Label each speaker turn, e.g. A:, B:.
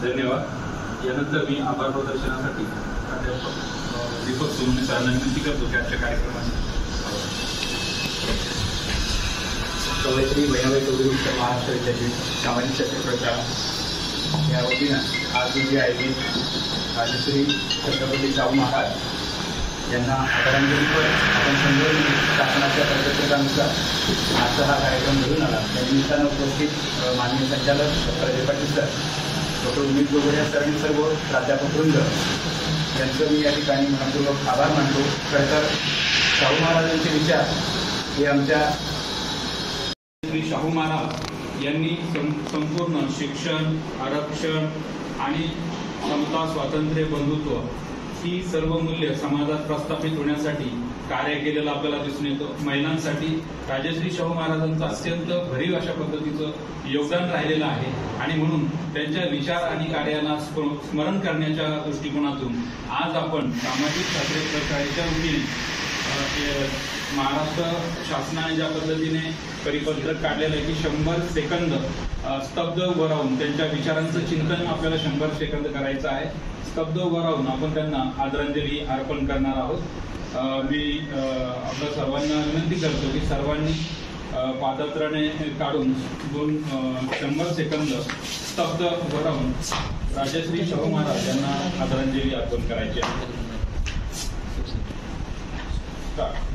A: धन्यवाद। यानंतर मी आभार प्रदर्शनासाठी प्राध्यापक दीपक सोनवणे सरांना विनंती करतो की आजच्या कार्यक्रमाची
B: कवयित्री बहिणाबाई चौधरी उत्तर महाराष्ट्र विद्यापीठ सामाजिक क्षेत्र प्रचार या वतीनं आज जे आयोजित राजश्री छत्रपती शाहू महाराज यांना आदरांजलीपर आपण संदर्भ शासनाच्या पद्धतीनुसार आजचा हा कार्यक्रम घडून आला। त्या निमित्तानं उपस्थित माननीय संचालक डॉ. पाटील सर, डॉ. उमेश गोगोळे सर आणि सर्व प्राध्यापक वृंद यांचं मी या ठिकाणी मनपूर्वक आभार मानतो। खरं तर शाहू महाराजांचे विचार हे आमच्या
A: श्री शाहू महाराज यांनी संपूर्ण शिक्षण, आरक्षण आणि समता, स्वातंत्र्य, बंधुत्व ही सर्व मूल्य समाजात प्रस्थापित होण्यासाठी कार्य केलेलं आपल्याला दिसून येतं। महिलांसाठी राजश्री शाहू महाराजांचं अत्यंत भरीव अशा पद्धतीचं योगदान राहिलेलं आहे आणि म्हणून त्यांच्या विचार आणि कार्याला स्मरण करण्याच्या दृष्टिकोनातून आज आपण सामाजिक क्षेत्र प्रचाराच्या वतीने महाराष्ट्र शासनाने ज्या पद्धतीने परिपत्रक काढलेलं आहे की 100 सेकंद स्तब्ध उभं राहून त्यांच्या विचारांचं चिंतन आपल्याला 100 सेकंद करायचं आहे। स्तब्ध उभं राहून आपण त्यांना आदरांजली अर्पण करणार आहोत। मी आपल्या सर्वांना विनंती करतो की सर्वांनी पादत्राणे काढून 100 सेकंद स्तब्ध उभं राहून राजश्री शाहू महाराज यांना आदरांजली अर्पण करायची आहे।